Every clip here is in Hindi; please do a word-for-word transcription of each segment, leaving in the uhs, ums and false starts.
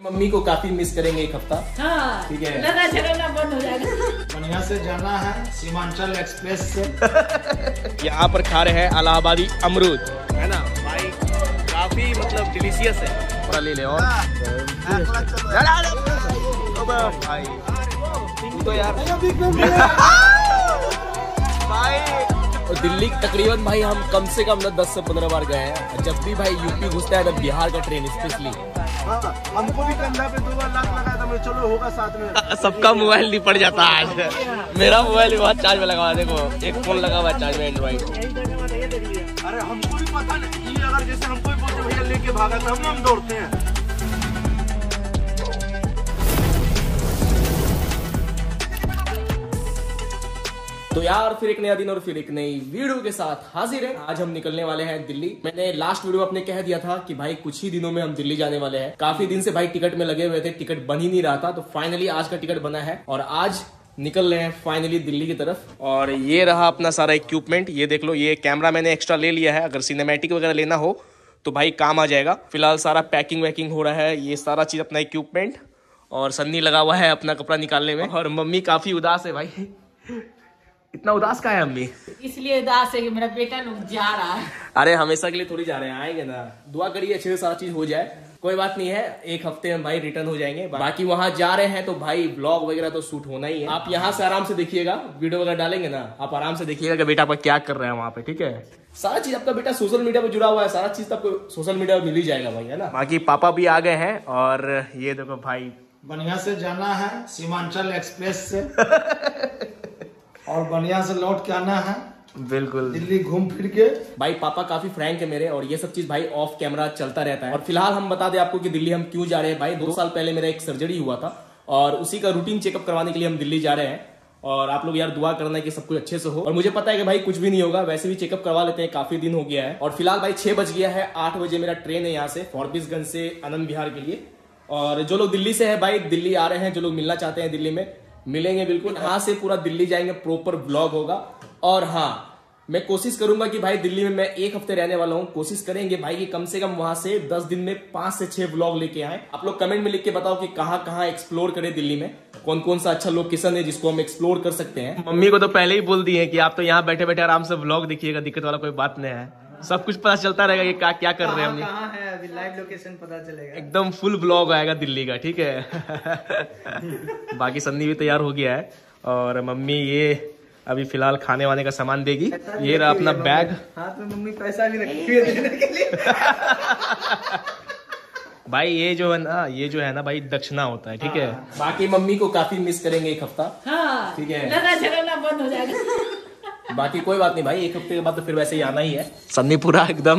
मम्मी को काफी मिस करेंगे एक हफ्ता। हाँ, ठीक है, लड़ना झगड़ना बंद हो जाएगा। बढ़िया से जाना है सीमांचल एक्सप्रेस से। यहाँ पर खा रहे हैं इलाहाबादी अमरूद, है ना भाई, काफी मतलब डिलीशियस है। पूरा ले ले और भाई तो यार भाई। और दिल्ली तकरीबन भाई हम कम से कम ना दस से पंद्रह बार गए हैं। जब भी भाई यूपी घुसता है ना बिहार का ट्रेन स्पेशली, हमको भी कंधा पे दो बार लात लगा था, मैं चलो होगा साथ में। सबका मोबाइल नहीं पड़ जाता आज। मेरा मोबाइल बहुत चार्ज में लगा हुआ, देखो एक फोन लगा हुआ चार्ज में एंड्रॉइड। अरे हमको भी पता नहीं, अगर जैसे हमको भी बोलते भैया लेके भागा तब ना हम दौड़ते हैं। तो यार फिर एक नया दिन और फिर एक नई वीडियो के साथ हाजिर है। आज हम निकलने वाले हैं दिल्ली। मैंने लास्ट वीडियो में अपने कह दिया था कि भाई कुछ ही दिनों में हम दिल्ली जाने वाले हैं। काफी दिन से भाई टिकट में लगे हुए थे, टिकट बन ही नहीं रहा था, तो फाइनली आज का टिकट बना है और आज निकल रहे हैं फाइनली दिल्ली की तरफ। और ये रहा अपना सारा इक्विपमेंट, ये देख लो, ये कैमरा मैंने एक्स्ट्रा ले लिया है, अगर सिनेमैटिक वगैरह लेना हो तो भाई काम आ जाएगा। फिलहाल सारा पैकिंग वैकिंग हो रहा है, ये सारा चीज अपना इक्विपमेंट, और सन्नी लगा हुआ है अपना कपड़ा निकालने में। और मम्मी काफी उदास है भाई। इतना उदास का है अम्मी? इसलिए उदास है कि मेरा बेटा लोग जा रहा है। अरे हमेशा के लिए थोड़ी जा रहे हैं, आएंगे ना, दुआ करिए अच्छे से सारा चीज हो जाए। कोई बात नहीं है, एक हफ्ते में भाई रिटर्न हो जाएंगे। बाकी वहां जा रहे हैं तो भाई व्लॉग वगैरह तो शूट होना ही है। आप यहाँ से आराम से देखिएगा, वीडियो वगैरह डालेंगे ना, आप आराम से देखिएगा कि बेटा आपका क्या कर रहा है वहाँ पे। ठीक है, सारा चीज आपका बेटा सोशल मीडिया पे जुड़ा हुआ है, सारा चीज तो आपको सोशल मीडिया पे मिल ही जाएगा भाई, है ना। बाकी पापा भी आ गए हैं और ये देखो भाई, बढ़िया से जाना है सीमांचल एक्सप्रेस से और बढ़िया से लौट के आना है बिल्कुल दिल्ली घूम फिर के। भाई पापा काफी फ्रैंक है मेरे, और ये सब चीज भाई ऑफ कैमरा चलता रहता है। और फिलहाल हम बता दें आपको कि दिल्ली हम क्यों जा रहे हैं। भाई दो साल पहले मेरा एक सर्जरी हुआ था और उसी का रूटीन चेकअप करवाने के लिए हम दिल्ली जा रहे हैं। और आप लोग यार दुआ करना है कि सब कुछ अच्छे से हो। और मुझे पता है कि भाई कुछ भी नहीं होगा, वैसे भी चेकअप करवा लेते हैं, काफी दिन हो गया है। और फिलहाल भाई छह बज गया है, आठ बजे मेरा ट्रेन है यहाँ से फॉरबिसगंज से आनंद विहार के लिए। और जो लोग दिल्ली से है भाई, दिल्ली आ रहे हैं, जो लोग मिलना चाहते हैं दिल्ली में मिलेंगे बिल्कुल। यहाँ से पूरा दिल्ली जाएंगे, प्रॉपर ब्लॉग होगा। और हाँ, मैं कोशिश करूंगा कि भाई दिल्ली में मैं एक हफ्ते रहने वाला हूँ, कोशिश करेंगे भाई कि कम से कम वहां से दस दिन में पांच से छह ब्लॉग लेके आए। आप लोग कमेंट में लिख के बताओ कि कहाँ कहाँ एक्सप्लोर करें दिल्ली में, कौन कौन सा अच्छा लोकेशन है जिसको हम एक्सप्लोर कर सकते हैं। मम्मी को तो पहले ही बोल दिए कि आप तो यहाँ बैठे बैठे आराम से ब्लॉग देखिएगा, दिक्कत वाला कोई बात नहीं है, सब कुछ पता चलता रहेगा कि क्या क्या कर रहे हैं हम। कहाँ है अभी लाइव लोकेशन पता चलेगा, एकदम फुल ब्लॉग आएगा दिल्ली का। ठीक है। बाकी सन्नी भी तैयार हो गया है और मम्मी ये अभी फिलहाल खाने वाने का सामान देगी। ये रहा अपना बैग, हाथ में मम्मी पैसा भी रखी है देने के लिए। भाई ये जो है ना, ये जो है ना भाई दक्षिणा होता है। ठीक है, बाकी मम्मी को काफी मिस करेंगे एक हफ्ता। हाँ, ठीक है, लड़ना झगड़ना बंद हो जाएगा। बाकी कोई बात नहीं भाई, एक हफ्ते के बाद तो फिर वैसे ही आना ही है। सन्नी पूरा एकदम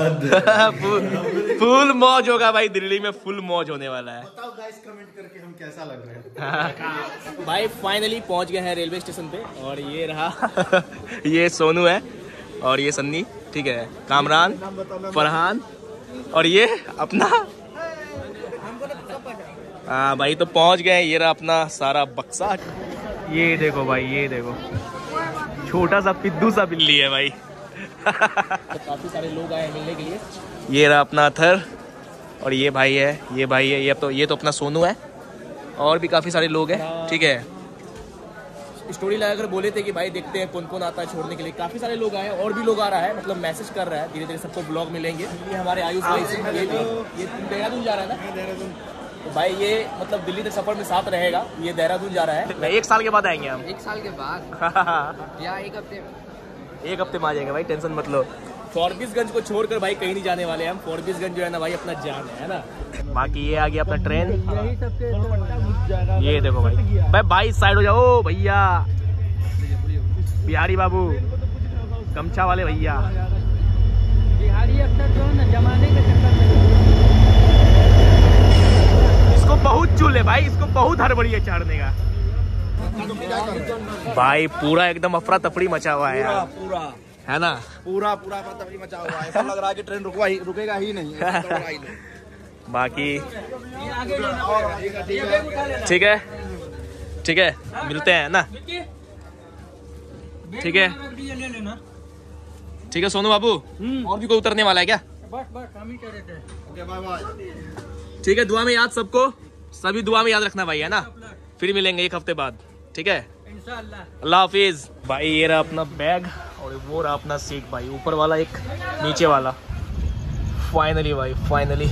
फुल मौज होगा भाई, दिल्ली में फुल मौज होने वाला है। बताओ गाइस कमेंट करके हम कैसा लग रहे हैं। भाई फाइनली पहुंच गए हैं रेलवे स्टेशन पे, और ये रहा ये सोनू है और ये सन्नी, ठीक है, कामरान, फरहान, और ये अपना हाँ भाई तो पहुंच गए। ये रहा अपना सारा बक्सा, ये देखो भाई, ये देखो छोटा सा पिद्दू सा बिल्ली है भाई। तो काफी सारे लोग आए हैं मिलने के लिए। ये रहा अपना अथर, और ये भाई है, ये भाई है, ये तो ये तो अपना सोनू है, और भी काफी सारे लोग हैं। ठीक है, स्टोरी लगाकर बोले थे कि भाई देखते हैं कौन कौन आता है छोड़ने के लिए, काफी सारे लोग आए, और भी लोग आ रहा है, मतलब मैसेज कर रहा है, धीरे धीरे सबको ब्लॉग मिलेंगे। ये हमारे आयुष भाई से, ये ये देहरादून जा रहा है ना, देहरादून। तो भाई ये मतलब दिल्ली तक सफर में साथ रहेगा, ये देहरादून जा रहा है। एक साल के बाद आएंगे हम, एक साल के बाद या एक हफ्ते एक हफ्ते में आ जाएंगे भाई, टेंशन मत लो। फॉरबिसगंज को छोड़कर भाई कहीं नहीं जाने वाले हम, फॉरबिसगंज जो है ना भाई अपना जान है ना। बाकी ये आ गया अपना ट्रेन, ये देखो भाई, भाई भाई साइड हो जाओ भैया, बिहारी बाबू, गमछा वाले भैया। बिहारी अक्सर जो है ना जमाने के चक्कर में इसको बहुत चूल भाई, इसको बहुत हड़बड़ी है चढ़ने का। भाई पूरा एकदम अफरा तफड़ी मचा हुआ है यार, पूरा है ना, पूरा पूरा अफरा तफड़ी मचा हुआ है। ऐसा लग रहा है कि ट्रेन रुकवा ही रुकेगा ही नहीं। बाकी ठीक है, ठीक है, मिलते हैं ना। ठीक है, ठीक है सोनू बाबू, और भी कोई उतरने वाला है क्या? बस बस हम ही कह रहे थे। Okay bye bye. ठीक है, दुआ में याद सबको, सभी दुआ में याद रखना भाई, है ना। फिर मिलेंगे एक हफ्ते बाद, ठीक है, इंशाअल्लाह। अल्लाह हाफिज भाई। ये रहा अपना बैग और वो रहा अपना सीट भाई, ऊपर वाला एक नीचे वाला। फाइनली भाई, फाइनली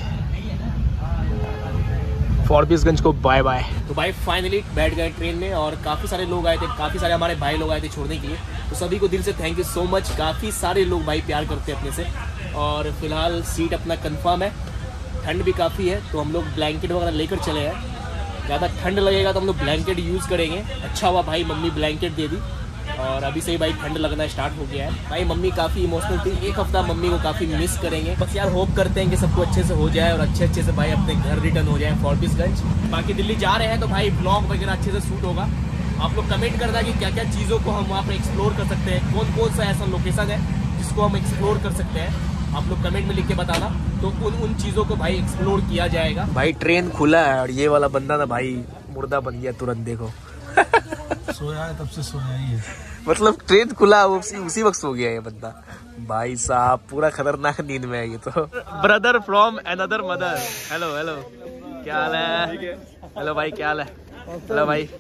फॉरबिसगंज को बाय बाय। तो भाई फाइनली बैठ गए ट्रेन में और काफ़ी सारे लोग आए थे, काफ़ी सारे हमारे भाई लोग आए थे छोड़ने के लिए। तो सभी को दिल से थैंक यू सो मच। काफ़ी सारे लोग भाई प्यार करते हैं अपने से। और फिलहाल सीट अपना कंफर्म है। ठंड भी काफ़ी है तो हम लोग ब्लैंकेट वगैरह लेकर चले हैं। ज़्यादा ठंड लगेगा तो हम लोग ब्लैंकेट यूज़ करेंगे। अच्छा हुआ भाई मम्मी ब्लैंकेट दे दी और अभी से ही भाई ठंड लगना स्टार्ट हो गया है। भाई मम्मी काफ़ी इमोशनल थी, एक हफ्ता मम्मी को काफ़ी मिस करेंगे। बस यार होप करते हैं कि सबको अच्छे से हो जाए और अच्छे अच्छे से भाई अपने घर रिटर्न हो जाए फॉरबिसगंज। बाकी दिल्ली जा रहे हैं तो भाई ब्लॉग वगैरह अच्छे से शूट होगा। आप लोग कमेंट करना कि क्या क्या चीज़ों को हम वहाँ पर एक्सप्लोर कर सकते हैं, कौन कौन सा ऐसा लोकेशन है जिसको हम एक्सप्लोर कर सकते हैं। आप लोग कमेंट में लिख के बताना, तो उन उन चीज़ों को भाई एक्सप्लोर किया जाएगा। भाई ट्रेन खुला है और ये वाला बंदा ना भाई मुर्दा बन गया तुरंत, देखो सोया है तब से सोया ही है, मतलब ट्रेन खुला उसी उसी वक्त सो गया ये बंदा। भाई साहब पूरा खतरनाक नींद में है ये तो। Brother from another mother. Hello hello, क्या हाल है? हेलो भाई, क्या हाल है? हेलो भाई।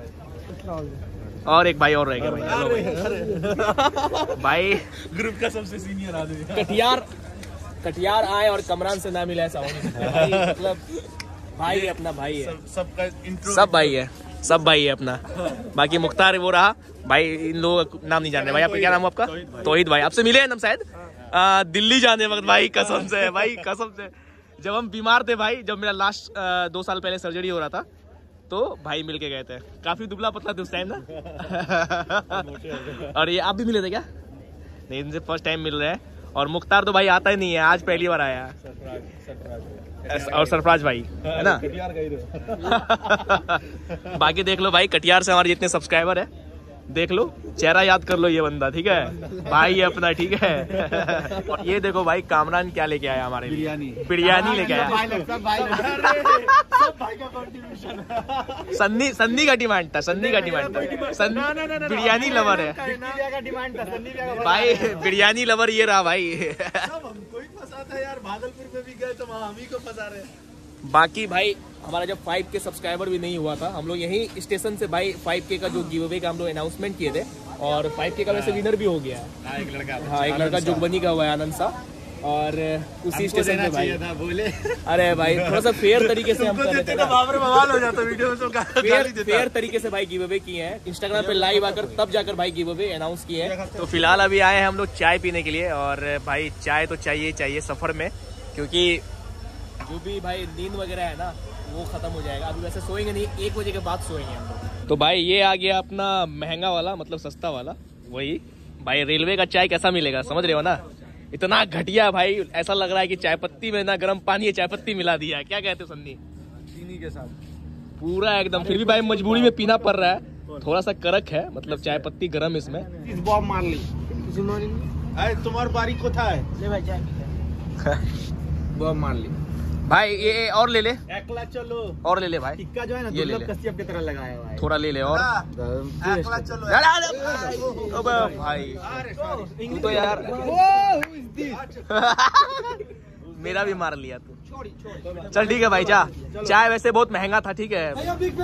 और एक भाई और रह गया भाई। हेलो भाई। भाई ग्रुप का सबसे सीनियर आदमी। कटियार कटियार आए और कमरान से ना मिले ऐसा हो नहीं सकता भाई। मतलब भाई अपना भाई है, सबका इंट्रो सब भाई है, सब भाई है अपना। बाकी मुख्तार वो रहा भाई, इन लोगों का नाम नहीं जान रहे भाई। आपका क्या नाम है आपका? तौहीद भाई। आपसे मिले हैं हम शायद आ, दिल्ली जाने वक्त भाई, कसम से भाई, कसम से जब हम बीमार थे भाई, जब मेरा लास्ट दो साल पहले सर्जरी हो रहा था तो भाई मिल के गए थे। काफी दुबला पतला थे उस टाइम ना। और ये आप भी मिले थे क्या? नहीं, इनसे फर्स्ट टाइम मिल रहे हैं। और मुख्तार तो भाई आता ही नहीं है, आज पहली बार आया। और सरफराज भाई है ना। बाकी देख लो भाई, कटियार से हमारे जितने सब्सक्राइबर है देख लो, चेहरा याद कर लो ये बंदा, ठीक है भाई है अपना, ठीक है। और ये देखो भाई कामरान क्या लेके आया हमारे लिए, बिरयानी बिरयानी लेके आया। सन्नी सन्नी का डिमांड था, सन्नी का डिमांड था, बिरयानी लवर है भाई, बिरयानी लवर ये रहा भाई। हमको ही फंसा था यार, भागलपुर में भी गए तो वहाँ हम ही को फंसा रहे। बाकी भाई हमारा जब फाइव के सब्सक्राइबर भी नहीं हुआ था, हम लोग यही स्टेशन से भाई फाइव के का जो गिव अवे का हम लोग अनाउंसमेंट किए थे और फाइव के का वैसे विनर भी हो गया है। एक लड़का, हाँ एक लड़का जोगबनी का हुआ है, आनंद सा। और उसी स्टेशन पे भाई था, बोले अरे भाई थोड़ा सा फेयर तरीके से हम कर रहे थे ना, बवाल हो जाता वीडियो में तो फेयर फेयर तरीके से भाई गिव अवे किए हैं। इंस्टाग्राम पे लाइव आकर तब जाकर भाई गिव अवे अनाउंस किए हैं। तो फिलहाल अभी आए हैं हम लोग चाय पीने के लिए और भाई चाय तो चाहिए चाहिए सफर में, क्योंकि जो भी भाई नींद वगैरह है ना वो खत्म हो जाएगा। अभी वैसे सोएंगे नहीं, एक बजे के बाद सोएंगे हम लोग। तो भाई ये आ गया अपना महंगा वाला, मतलब सस्ता वाला, वही भाई रेलवे का चाय कैसा मिलेगा समझ रहे हो ना। इतना घटिया भाई, ऐसा लग रहा है कि चाय पत्ती में ना गर्म पानी है चाय पत्ती मिला दिया है। क्या कहते हो सन्नी? चीनी के साथ पूरा एकदम। फिर भी भाई मजबूरी में पीना पड़ रहा है, थोड़ा सा कड़क है, मतलब चाय पत्ती गर्म इसमें। बॉब मार ली तुम्हारी बारी को था बॉब मार ली भाई। ये और ले ले, एकला चलो और ले ले भाई, टिक्का जो है ना ये ले ले, कश्यप की तरह लगाया हुआ है, थोड़ा ले ले और एकला चलो। अबे भाई तू तो यार मेरा भी मार लिया तू। चल ठीक है भाई जा, चाय वैसे बहुत महंगा था, ठीक है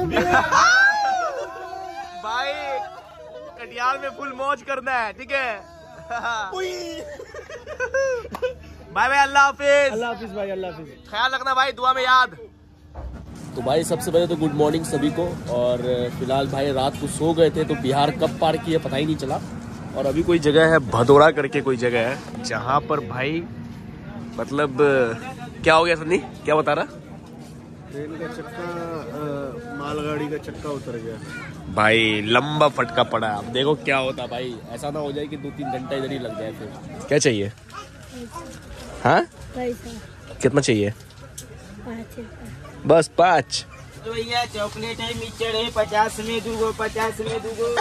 भाई कटियार में फुल मौज करना है, ठीक है। बाय बाय, अल्लाह हाफिज। अल्लाह हाफिज भाई, अल्लाह हाफिज। ख्याल रखना भाई, दुआ में याद। तो भाई सबसे पहले तो गुड मॉर्निंग सभी को। और फिलहाल भाई रात को सो गए थे तो बिहार कब पार किए पता ही नहीं चला। और अभी कोई जगह है भदोरा करके कोई जगह है जहाँ पर भाई मतलब क्या हो गया सन्नी, क्या बता रहा? ट्रेन का चक्का, मालगाड़ी का चक्का उतर गया भाई, लंबा फटका पड़ा। अब देखो क्या होता भाई, ऐसा ना हो जाए कि दो तीन घंटा इधर ही लग जाए। फिर क्या चाहिए? हाँ कितना चाहिए? बस पाँच। तो ये चॉकलेट है, मिक्सचर है, पचास में दूगो, पचास में दूगो।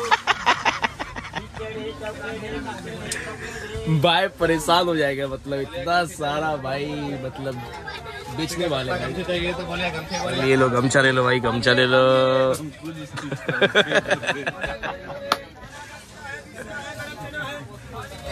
भाई परेशान हो जाएगा, मतलब इतना सारा भाई, मतलब बेचने वाले हैं। ये लो गमछा ले लो भाई, गमछा ले लो।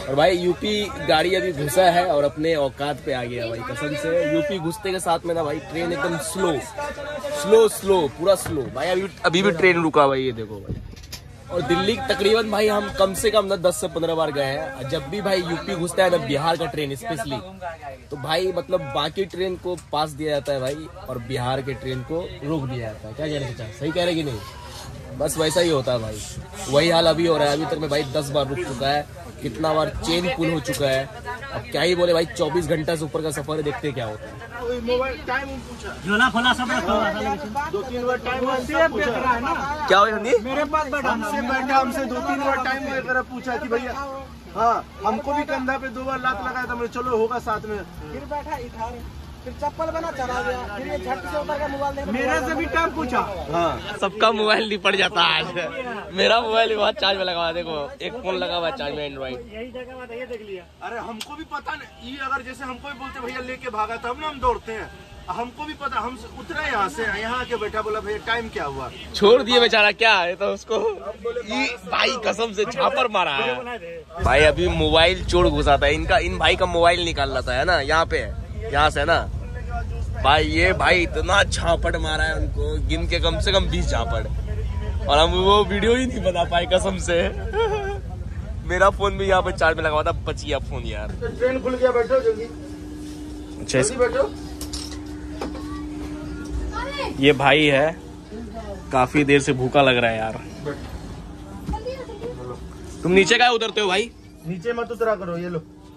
और भाई यूपी गाड़ी अभी घुसा है और अपने औकात पे आ गया भाई कसम से। यूपी घुसते के साथ में ना भाई ट्रेन एकदम स्लो स्लो स्लो पूरा स्लो भाई। अभी अभी भी ट्रेन रुका भाई, ये देखो भाई। और दिल्ली तकरीबन भाई हम कम से कम ना दस से पंद्रह बार गए हैं। जब भी भाई यूपी घुसता है ना बिहार का ट्रेन स्पेशली, तो भाई मतलब बाकी ट्रेन को पास दिया जाता है भाई और बिहार के ट्रेन को रोक दिया जाता है। क्या कह रहे हैं, सही कह रहे कि नहीं? बस वैसा ही होता है भाई, वही हाल अभी हो रहा है। अभी तक में भाई दस बार रुक चुका है, कितना बार चेन पुल हो चुका है। अब क्या ही बोले भाई, चौबीस घंटा से ऊपर का सफर है, देखते क्या होता है। दो तीन बार टाइम क्या हो हिंदी मेरे पास बैठा हमसे बैठा हमसे दो तीन बार टाइम वगैरह पूछा कि भैया हाँ हमको भी कंधा पे दो बार लात लगाया था, मैं चलो होगा साथ में। फिर बैठा इधर, फिर चप्पल बना चला गया, फिर ये झट से उतर का मोबाइल देखा, मेरे से भी टाइम पूछा। हाँ सबका मोबाइल नहीं पड़ जाता आज। मेरा मोबाइल बहुत चार्ज में लगा हुआ, देखो एक फोन लगा हुआ चार्ज में एंड्रॉइड। यही जगह बात ये देख लिया। अरे हमको भी पता नहीं, ये अगर जैसे हमको भी बोलते भैया लेके भागा तब ना हम दौड़ते हैं। हमको भी पता, हम उतरा यहाँ से, यहाँ के बैठा बोला भैया टाइम क्या हुआ, छोड़ दिए बेचारा। क्या है तो उसको ये भाई कसम से छापर मारा है भाई। अभी मोबाइल चोर घुसा था इनका, इन भाई का मोबाइल निकाल रहा था है ना, यहाँ पे यहाँ से ना भाई। ये भाई इतना झापड़ मारा है उनको, गिन के कम से कम बीस झापड़, और हम वो वीडियो ही नहीं बना पाए कसम से। मेरा फोन भी यहाँ पे चार्ज में लगा हुआ था, बच गया फोन यार। ट्रेन खुल गया, बैठो जल्दी जल्दी बैठो। ये भाई है, काफी देर से भूखा लग रहा है यार। तुम नीचे क्या उतरते हो भाई? नीचे मत उतरा करो, ये लो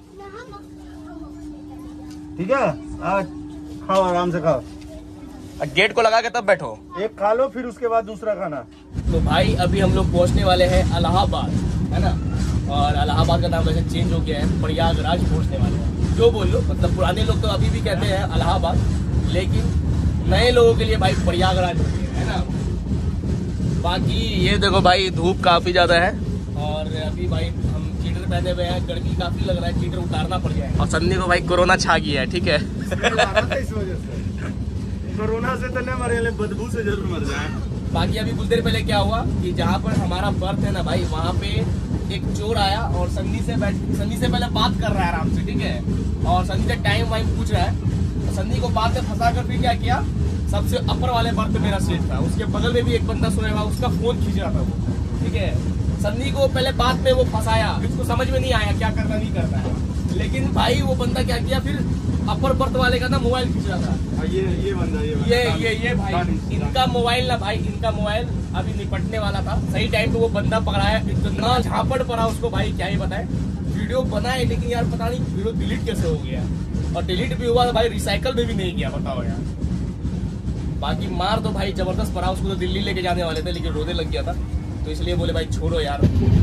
ठीक है। आज खाओ, आराम से खाओ, गेट को लगा के तब बैठो। एक खा लो फिर उसके बाद दूसरा खाना। तो भाई अभी हम लोग पहुंचने वाले हैं इलाहाबाद, है ना। और इलाहाबाद का नाम वैसे चेंज हो गया है, प्रयागराज पहुंचने वाले हैं। जो बोल लो, मतलब पुराने लोग तो अभी भी कहते हैं इलाहाबाद, लेकिन नए लोगों के लिए भाई प्रयागराज हो गया है ना। बाकी ये देखो भाई धूप काफी ज्यादा है, और अभी भाई हम चीटर पहने हुए हैं, गर्मी काफी लग रहा है, चीटर उतारना पड़ गया है। और सन्नी को भाई कोरोना छा गया है, ठीक है। इस वजह से कोरोना से तो नहीं मरे, बदबू से जरूर मर जाए। बाकी अभी कुछ देर पहले क्या हुआ कि जहाँ पर हमारा बर्थ है ना भाई, वहाँ पे एक चोर आया और सन्नी से बैठ सन्नी से पहले बात कर रहा है आराम से, ठीक है। और सन्नी से टाइम वाइम पूछ रहा है। सन्नी को बात में फंसा कर फिर क्या किया, सबसे अपर वाले बर्थ मेरा सीट था, उसके बगल में भी एक बंदा सोया हुआ, उसका फोन खींच रहा था वो, ठीक है। सन्नी को पहले बात में वो फंसाया, उसको समझ में नहीं आया क्या करना नहीं करना है, लेकिन भाई वो बंदा क्या किया, फिर अपर बर्थ वाले का ना मोबाइल खींच रहा था। ये ये बंदा ये ये ये ये भाई इनका मोबाइल ना भाई, इनका मोबाइल अभी निपटने वाला था, सही टाइम पे वो बंदा पकड़ाया, इतना झापड़ पड़ा उसको भाई क्या ही बताए। वीडियो बनाए लेकिन यार पता नहीं वीडियो डिलीट कैसे हो गया, और डिलीट भी हुआ भाई रिसाइकल में भी नहीं किया, बताओ यार। बाकी मार तो भाई जबरदस्त पड़ा, उसको तो दिल्ली लेके जाने वाले थे लेकिन रोने लग गया था, तो इसलिए बोले भाई छोड़ो यार।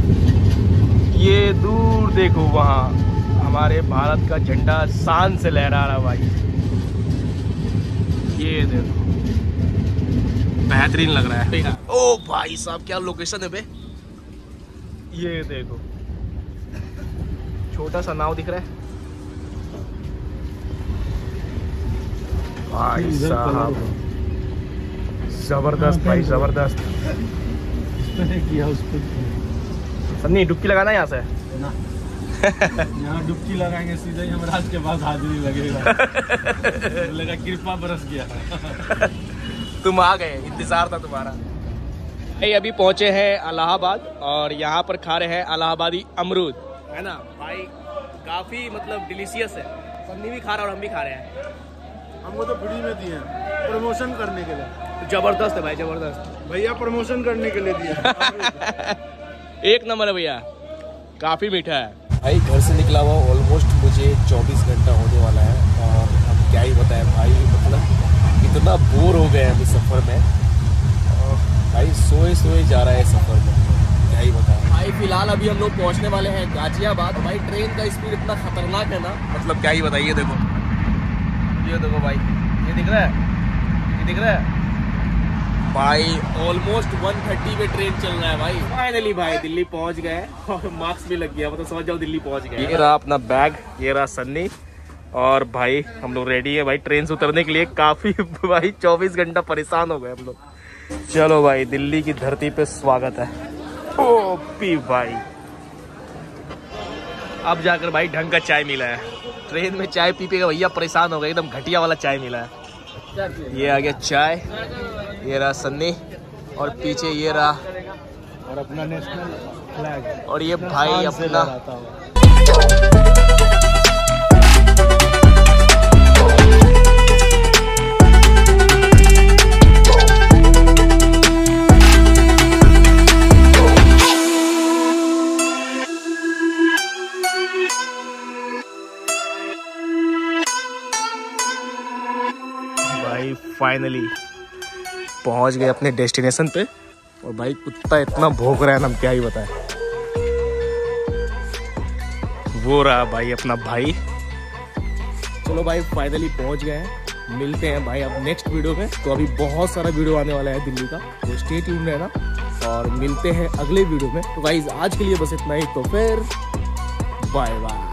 ये दूर देखो वहाँ हमारे भारत का झंडा शान से लहरा रहा भाई, ये देखो बेहतरीन लग रहा है। ओ भाई साहब क्या लोकेशन है बे, ये देखो छोटा सा नाव दिख रहा है भाई साहब, जबरदस्त भाई जबरदस्त। किया उसको सन्नी डुबकी लगाना यहाँ से। यहाँ डुबकी लगाएंगे सीधे ही हमारा के पास हाजिरी लगेगा। लगा कृपा बरस गया। तुम आ गए, इंतजार था तुम्हारा। भाई अभी पहुंचे हैं इलाहाबाद और यहाँ पर खा रहे हैं इलाहाबादी अमरूद, है ना भाई, काफी मतलब डिलीशियस है। सन्नी भी खा रहा है और हम भी खा रहे हैं। हमको तो फ्री में दिए प्रमोशन करने के लिए। जबरदस्त है भाई जबरदस्त, भैया प्रमोशन करने के लिए दिए। एक नंबर है भैया, काफी मीठा है भाई। घर से निकला हुआ ऑलमोस्ट मुझे चौबीस घंटा होने वाला है, और अब क्या ही बताएं भाई, मतलब इतना बोर हो गए हैं इस सफर में, और भाई सोए सोए जा रहा है सफर में, क्या ही बताएं भाई। फिलहाल अभी हम लोग पहुंचने वाले हैं गाजियाबाद। भाई ट्रेन का स्पीड इतना खतरनाक है ना, मतलब क्या ही बताइए। देखो ये देखो भाई, ये दिख रहा है, ये दिख रहा है भाई, ऑलमोस्ट एक सौ तीस पे ट्रेन चल रहा है भाई। फाइनली भाई दिल्ली पहुंच गए और मार्क्स भी लग गया, मतलब समझ जाओ दिल्ली पहुंच गए। ये रहा अपना बैग, ये रहा सन्नी, और भाई हम लोग रेडी है भाई ट्रेन से उतरने के लिए। काफी भाई चौबीस घंटा परेशान हो गए हम लोग। चलो भाई दिल्ली की धरती पे स्वागत है। ओपी भाई अब जाकर भाई ढंग का चाय मिला है। ट्रेन में चाय पी पी के भैया परेशान हो गए, एकदम घटिया वाला चाय मिला है। ये आ गया चाय, ये रहा सन्नी और पीछे ये रहा और अपना नेशनल फ्लैग और ये भाई अपना भाई फाइनली पहुंच गए अपने डेस्टिनेशन पे। और भाई कुत्ता इतना भौंक रहा है ना, हम क्या ही बताएं। वो रहा भाई अपना भाई। चलो भाई फाइनली पहुंच गए हैं, मिलते हैं भाई अब नेक्स्ट वीडियो में। तो अभी बहुत सारा वीडियो आने वाला है दिल्ली का, तो स्टे ट्यून्ड रहना और मिलते हैं अगले वीडियो में। तो गाइस आज के लिए बस इतना ही, तो फिर बाय बाय।